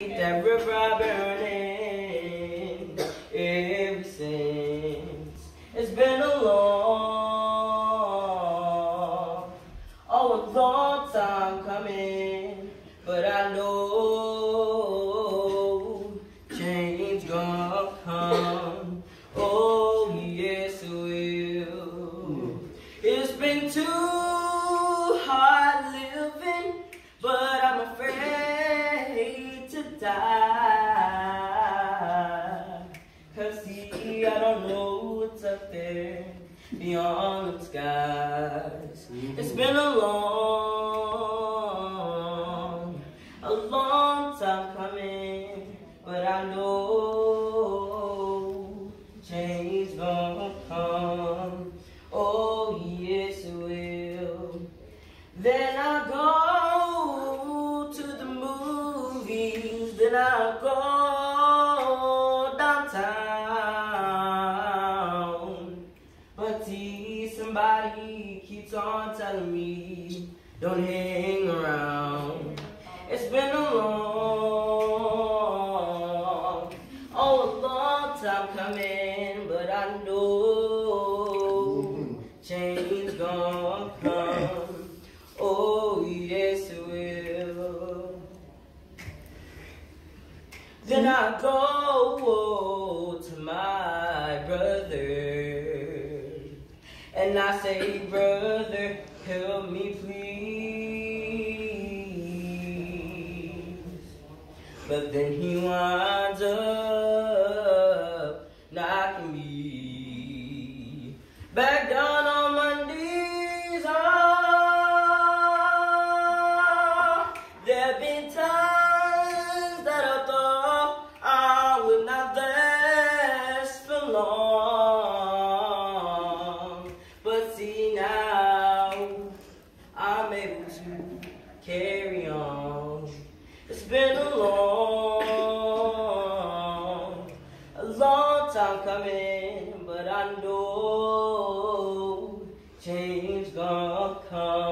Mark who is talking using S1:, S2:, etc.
S1: That river burning ever since. It's been a long time coming, but I know change gonna come. Oh yes it will. It's been too hard living, but I'm afraid to die. 'Cause see, I don't know what's up there beyond the skies. It's been a long time coming, but I know change gonna come. Oh yes it will. Then I go to the movies, then I go downtown. But see, somebody keeps on telling me, don't hang around. It's been a long time coming, but I know change gonna come. Oh yes it will. Then I go to my brother and I say, brother, help me please. But then he winds up knocking me back down on my knees. There've been times that I thought I would not last for long, but see now I'm able to carry on. It's been a long time coming, but I know change gonna come.